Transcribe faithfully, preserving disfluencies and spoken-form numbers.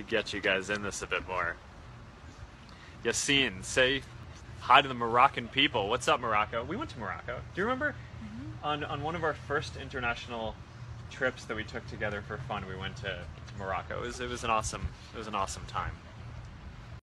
to get you guys in this a bit more. Yassine, say hi to the Moroccan people. What's up, Morocco? We went to Morocco. Do you remember? Mm-hmm. on on one of our first international trips that we took together for fun, we went to, to Morocco. It was it was an awesome it was an awesome time.